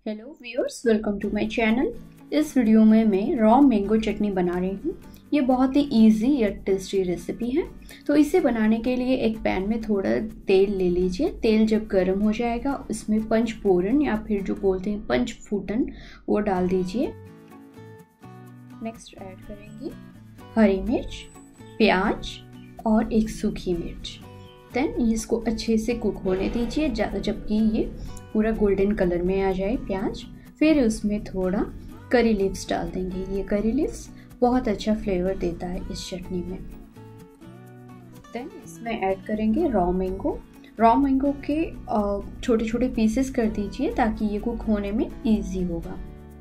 Hello viewers, welcome to my channel. इस video में मैं रॉ मैंगो चटनी बना रही हूँ। ये बहुत ही इजी या टेस्टी रेसिपी है। तो इसे बनाने के लिए एक पैन में थोड़ा तेल ले लीजिए। तेल जब गर्म हो जाएगा उसमें पंचफोरन या फिर जो बोलते हैं पंचफूटन वो डाल दीजिए। नेक्स्ट ऐड करेंगे हरी मिर्च, प्याज और एक सूखी मिर्च। देन इसको अच्छे से कुक होने दीजिए जबकि ये पूरा गोल्डन कलर में आ जाए प्याज। फिर उसमें थोड़ा करी लीव्स डाल देंगे। ये करी लीव्स बहुत अच्छा फ्लेवर देता है इस चटनी में। देन इसमें ऐड करेंगे रॉ मैंगो। रॉ मैंगो के छोटे छोटे पीसेस कर दीजिए ताकि ये कुक होने में इजी होगा।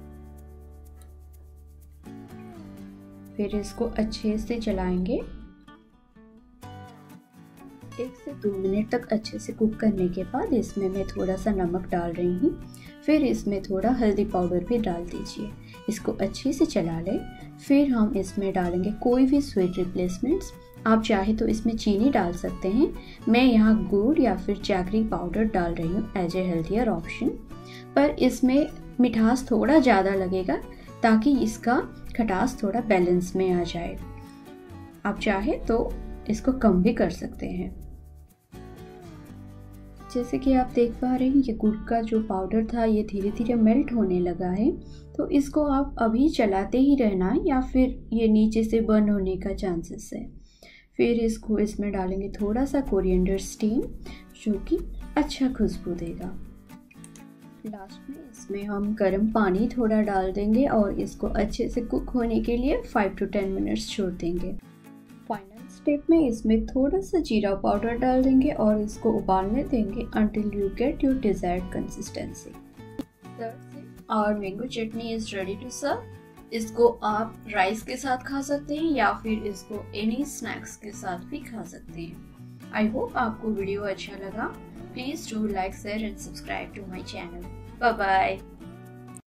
फिर इसको अच्छे से चलाएंगे। 1 से 2 मिनट तक अच्छे से कुक करने के बाद इसमें मैं थोड़ा सा नमक डाल रही हूँ। फिर इसमें थोड़ा हल्दी पाउडर भी डाल दीजिए। इसको अच्छे से चला लें। फिर हम इसमें डालेंगे कोई भी स्वीट रिप्लेसमेंट्स। आप चाहे तो इसमें चीनी डाल सकते हैं। मैं यहाँ गुड़ या फिर जैगरी पाउडर डाल रही हूँ एज ए हेल्थियर ऑप्शन। पर इसमें मिठास थोड़ा ज़्यादा लगेगा ताकि इसका खटास थोड़ा बैलेंस में आ जाए। आप चाहे तो इसको कम भी कर सकते हैं। जैसे कि आप देख पा रहे हैं ये गुड़ का जो पाउडर था ये धीरे धीरे मेल्ट होने लगा है। तो इसको आप अभी चलाते ही रहना है या फिर ये नीचे से बर्न होने का चांसेस है। फिर इसको इसमें डालेंगे थोड़ा सा कोरिएंडर स्टीम जो कि अच्छा खुशबू देगा। लास्ट में इसमें हम गर्म पानी थोड़ा डाल देंगे और इसको अच्छे से कुक होने के लिए 5 to 10 मिनट्स छोड़ देंगे। फाइनल स्टेप में इसमें थोड़ा सा जीरा पाउडर डाल देंगे और इसको उबालने देंगे until you get your desired consistency। और mango chutney is ready to serve. इसको आप राइस के साथ खा सकते हैं या फिर इसको एनी स्नैक्स के साथ भी खा सकते हैं। आई होप आपको वीडियो अच्छा लगा। Please do like, share and subscribe to my channel. Bye bye.